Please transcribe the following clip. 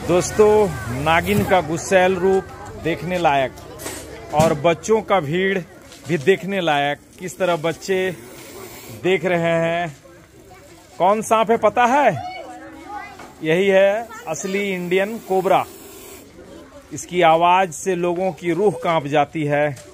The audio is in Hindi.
दोस्तों, नागिन का गुस्सैल रूप देखने लायक और बच्चों का भीड़ भी देखने लायक। किस तरह बच्चे देख रहे हैं। कौन सांप है पता है? यही है असली इंडियन कोबरा। इसकी आवाज से लोगों की रूह कांप जाती है।